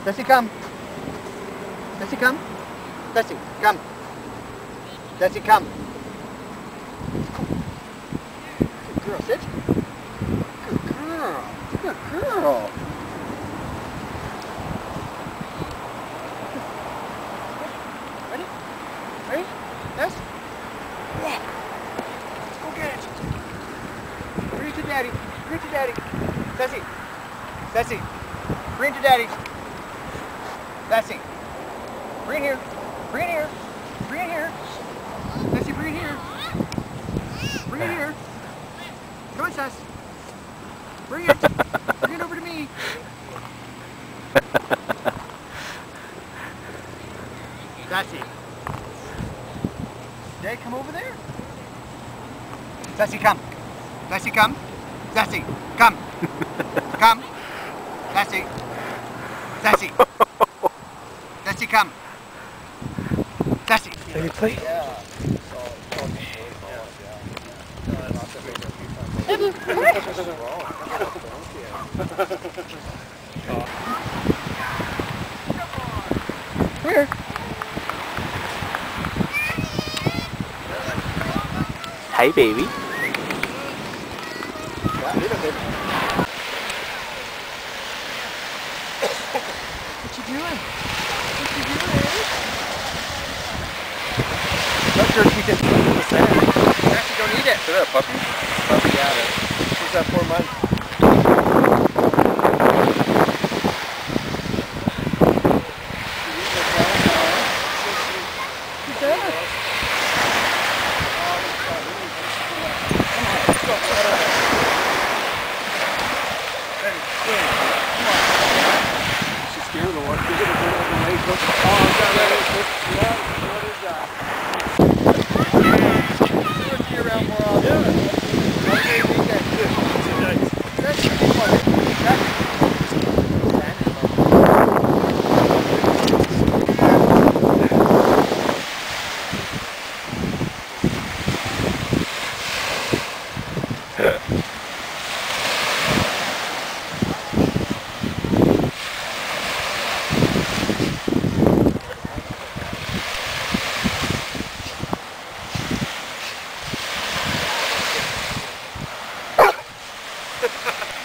Tessie, come. Tessie, come. Tessie, come. Tessie, come. Good girl, sit. Good girl. Good girl. Ready? Ready? Yes? Yeah. Go get it. Bring it to daddy. Bring it to daddy. Tessie. Tessie. Bring it to daddy. Tessie. Bring it here. Bring it here. Bring it here. Tessie, bring it here. Bring it here. Come on, Tess. Bring it. Bring it over to me. Tessie. Dad, come over there. Tessie, come. Tessie, come. Tessie, come. Come. Tessie. Tessie. Tessie, come. Tessie. Can you play? Where? Hi, baby. What you doing? What you doing? Not sure if you can swim in the sand. You actually don't eat it. Is that a puppy? Puppy, yeah. She's got 4 months. She's there. She's scared of the water. She's going to go over the lake. Oh, what is that? Let's be around more often. That's a big one. Ha ha ha!